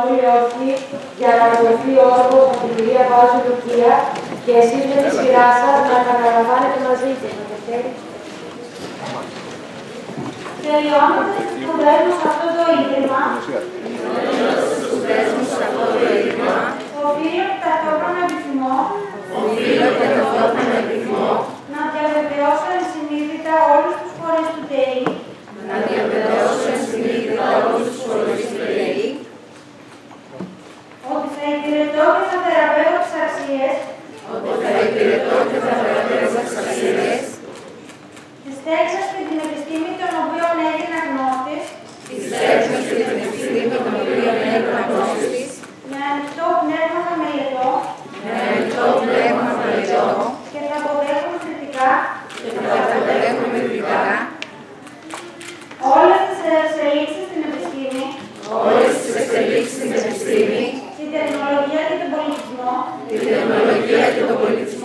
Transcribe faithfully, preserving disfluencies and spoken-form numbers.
ή όχι για να δοθεί όρκο από την κυρία Βάζου Λουκία και εσείς με τη σειρά σας να επαναλαμβάνετε μαζί της. Τελειώνοντας τις σπουδές μου σε αυτό το ίδρυμα, οφείλω ταυτόχρονα επιθυμώ να διαβεβαιώσω ενσυνείδητα όλους τους φορείς του ΤΕΗ ότι θα υπηρετώ και θα θεραπεύω τις αξίες της τέξης και την επιστήμη των οποίων έγινα γνώστης με ανοιχτό πνεύμα θα μελετώ και θα αποδέχομαι κριτικά όλες τις εξελίξεις στην επιστήμη, την τεχνολογία και τον πολιτισμό